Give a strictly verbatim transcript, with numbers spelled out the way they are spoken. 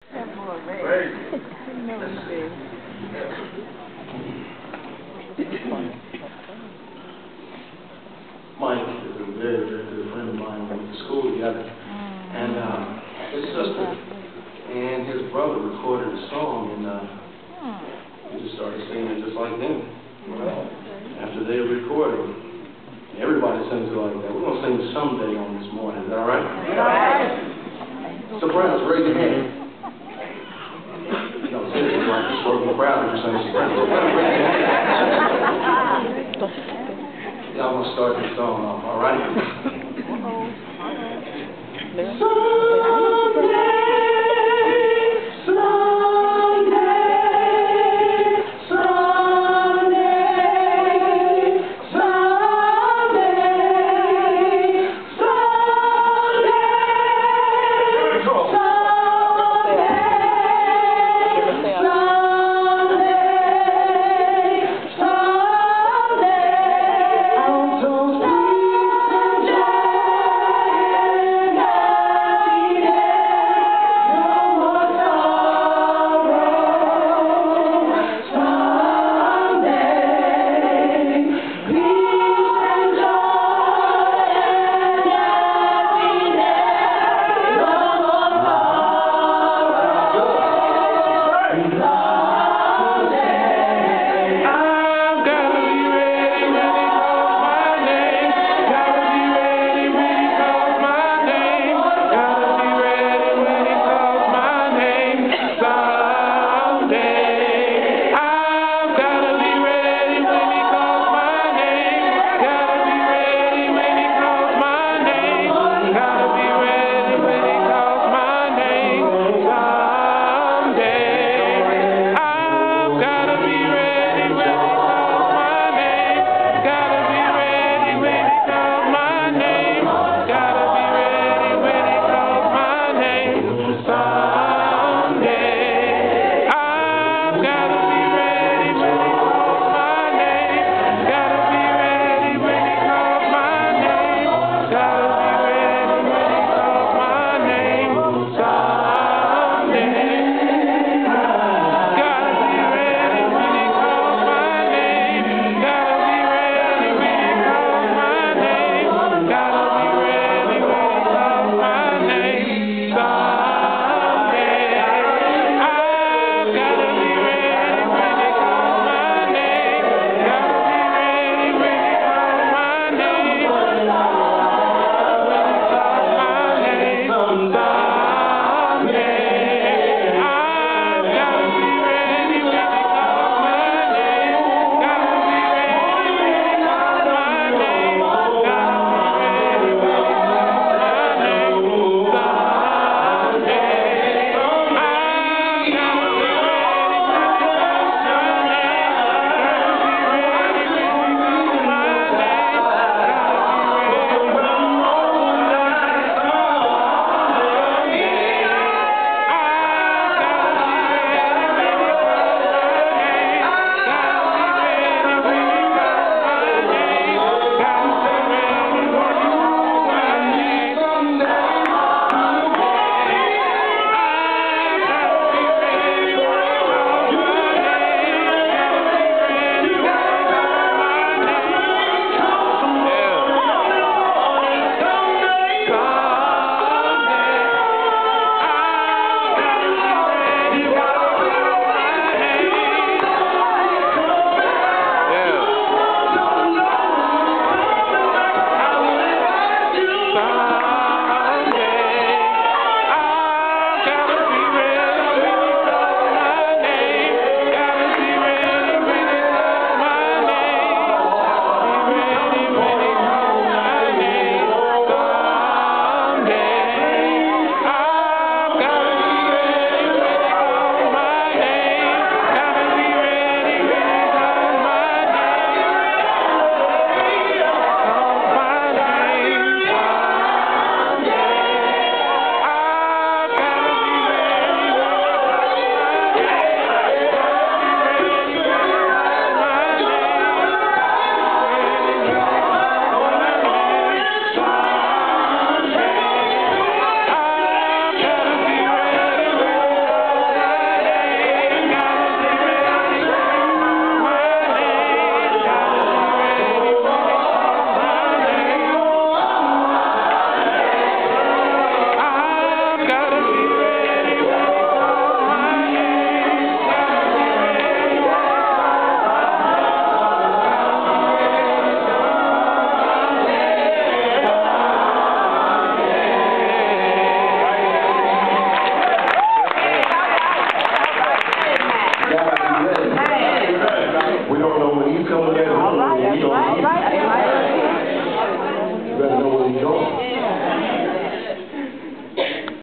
That boy, Ray. No, baby. Mike is a very, very good friend of mine. We went to school together. Mm. And uh, his sister and his brother recorded a song, and uh, mm. we just started singing just like them. Well, after they recorded it, everybody sings it like that. We're going to sing Someday on this morning. Is that all right? All right. Sopranos, raise your hand. You know, seriously, like this sort of crowd if you're saying sopranos. Sopranos, raise your hand. Y'all gonna start this song off, all right?